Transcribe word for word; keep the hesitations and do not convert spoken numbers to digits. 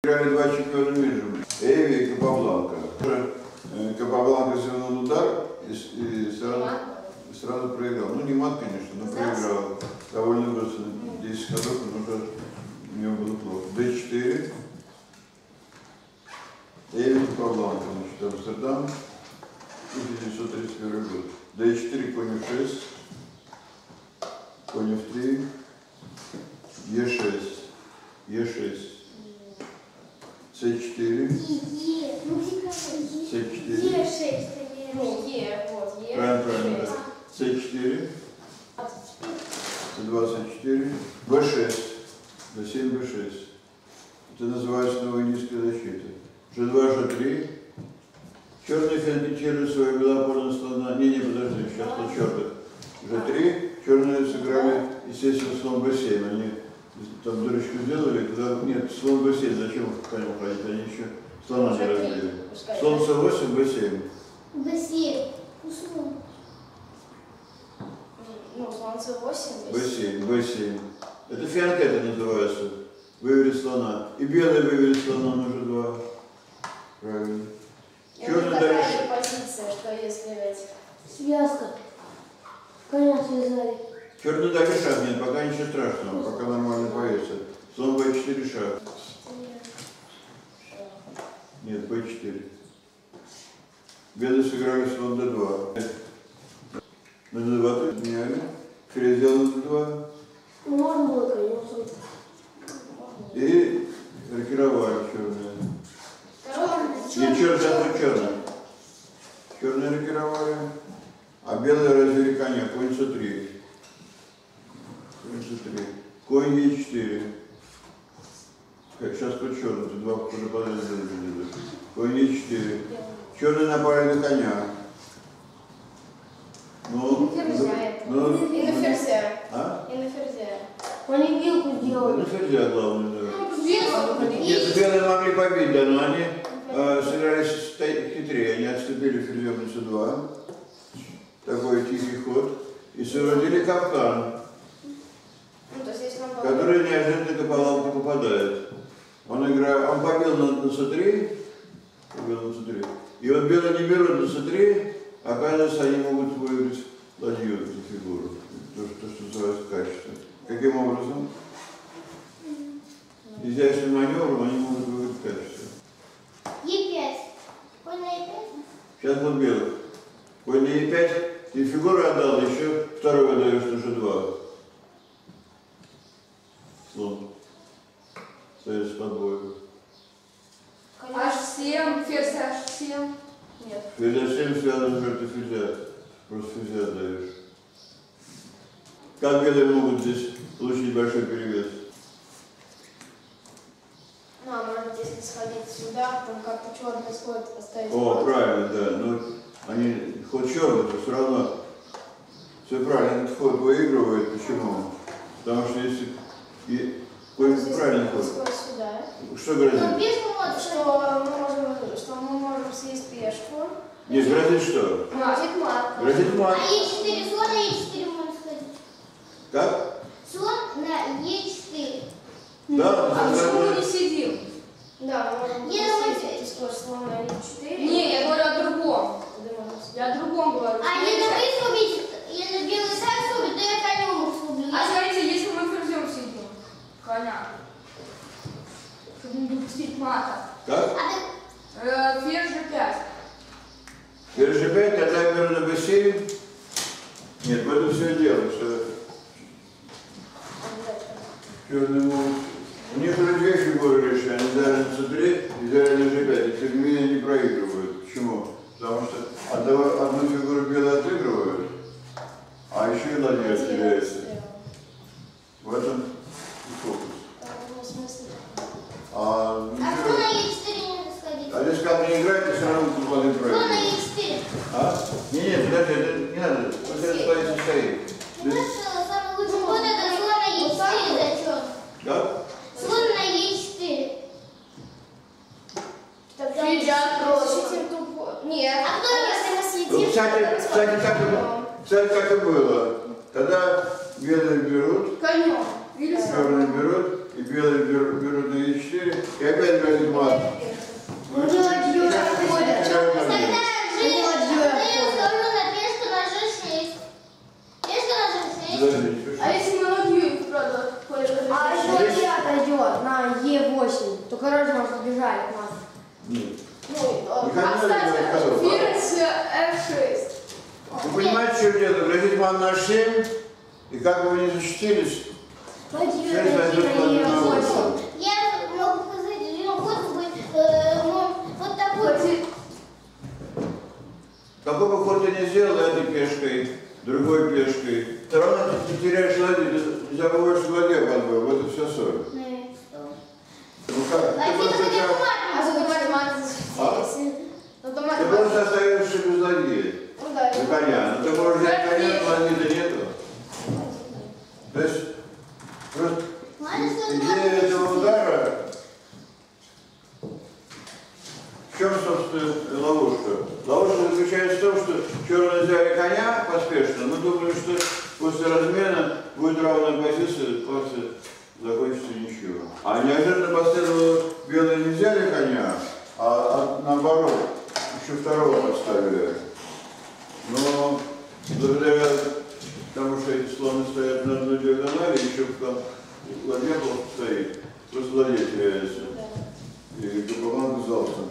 Играли два чемпиона мира. Эви и Капабланка. Капабланка сделал удар и, и сразу, сразу проиграл. Ну не мат, конечно, но проиграл. Довольно быстро. десять ходов, но уже у него было плохо. дэ четыре. Эви и Капабланка, значит, Амстердам. тысяча девятьсот тридцать первый год. дэ четыре, конь эф шесть. Конь эф три. е шесть. е шесть. цэ четыре. цэ четыре. е шесть. Ну, Е, вот, Е. Правильно, правильно. цэ четыре. цэ двадцать четыре. бэ шесть. дэ семь, бэ шесть. Это называется новая низкая защита. жэ два, жэ три. Черные фианкетировали свою белопорную слона. Не, не, подожди, сейчас на черных. жэ три. Черные сыграли, естественно, слон бэ семь. Они там дырочку сделали, когда нет, слон бэ семь, зачем конем ходить? Они еще слона не разбили. Слон цэ восемь, бэ семь. бэ семь. Ну, слон цэ восемь. бэ семь, бэ семь. Это фианкеты называется. Вывели слона. И белые вывели слона на жэ два. Правильно. Черный дальше. Позиция, что если ведь... Связка. Коня связали. Черный дали шаг, нет, пока ничего страшного, пока нормально повесится. Слон бэ четыре шаг. Нет, бэ четыре. Белые сыграли слон дэ два. На дэ два тут меняли. Ферзь сделал на дэ два. Можно было, конечно. И рокировали черные. Нет, черный, сейчас черный. Черные рокировали. А белые развели коня, конь цэ три. Конь цэ три. Конь е четыре. Сейчас хоть черный, тут два похода подряд сделали. Конь е четыре. Черные напали на коня. Ну, ну, и на ферзя. А? И на ферзя. Они вилку сделали. На ферзя главное, да. Ну, Нет, белые могли побить, да, но они э, сыгрались хитрее. Они отступили ферзем на цэ два. Такой тихий ход. И соорудили капкан, ну, то есть, если он который неожиданно Капабланка попадает. Он играет, он побил на, на цэ три, побил на цэ три. И вот белые не берут на цэ три, оказывается, они могут выиграть ладью, эту фигуру. То, то, что называется качество. Каким образом? Изящным маневром они могут выиграть качество. е пять. Конь на е пять? Сейчас вот белых. Конь на е пять, ты фигуру отдал, еще второй отдаешь на жэ два. Слон. Стоит с подбоем. аш семь, ферзь аш семь. Нет. Ферзь аш семь связан с жертвой ферзя. Просто ферзя отдаешь. Как белые могут здесь получить большой перевес? Ну, а может быть, если сходить сюда, там как-то черный сходит, поставить. О, правильно, да. Но они ход черный, то все равно все правильно, этот ход выигрывает. Почему? Потому что если и какой правильный ход. Сюда. Что грозит? Ну, пешку вот, что мы можем, что мы можем съесть пешку. Нет, грозит что? Грозит мат. Грозит мат. А е четыре, слон на е четыре можно сходить. Как? Слон на е четыре. Да, А да, почему да. мы не сидим? Да, мы можем Я съесть думаю, эти скорость слона на е четыре. Не, я говорю о другом. Куда можно съесть? Я о другом говорю. А если вы срубите, если белый сам срубит, то я конем срублю. А смотрите, если мы ферзем сидим, коня, чтобы не допустить мата. Как? А ты... Э, ферзь жэ пять. Ферзь жэ пять, тогда я беру на бэ семь. Нет, в этом все дело, что черные могут... У них уже две фигуры решили, они взяли на цэ три и взяли на жэ пять. И меня не проигрывают. Почему? Потому что одну, одну фигуру белые отыгрывают, а еще и ладья отделяется. В этом и фокус. А, А слон на е четыре не надо сходить. а здесь как не играет, то все равно ладья Слон на проигрывает. е четыре. А? Не, нет, подожди, это не надо. Вот это стоит, стоит. Ну что, самый лучший ход это слон на е четыре, зачем? Да? Слон на е четыре. Тогда Ферзя защитим тупо. Нет. А кто если мы съедим, Ну, кстати, кстати, так и, кстати, так и было. Тогда белые берут, Конем. Или черные берут, и белые берут, берут на е четыре. четыре, и опять грозит мат. Ну, не ладьёй ходят. Тогда Они жизнь, ладьёй тогда я ходят. скажу на пешка на же шесть. Пешка на же шесть. Подождите, А если мы ладью, правда, ходим? А еще не отойдет на Е восемь. Только раньше нас убежали от нас. нет. Ну, Не а, хотели кстати, делать коробку. Ференс эф шесть. Вы понимаете, что дело? Грозит мат на семь, и как бы вы не защитились, Ладьёй Шесть отойти зайдет на Е на восемь. восемь. Я могу сказать, один ход будет э, ну, вот такой. какой бы ход ты ни сделал этой пешкой, другой пешкой, все равно ты, ты теряешь ладью, ты забываешь, что ладья подбыл, вот и все соль. Ну как, А ты тебе просто, хотя тебя- А зато мат А? защитились. Зато мат ты просто остаешься без ладьи, Ну да. без коня. Ну ты можешь взять коня, но ладьи-то нету. То есть, просто идея этого удара, в чем, собственно, ловушка? Ловушка заключается в том, что черные взяли коня поспешно, мы думали, что после размена будет равная позиция, после закончится ничего. А неожиданно последовало, белые не взяли коня, а, а наоборот, еще второго поставили. Но благодаря тому, что эти слоны стоят на одной диагонали, еще там ладья плохо стоит, просто ладья теряется. И Гапаман оказался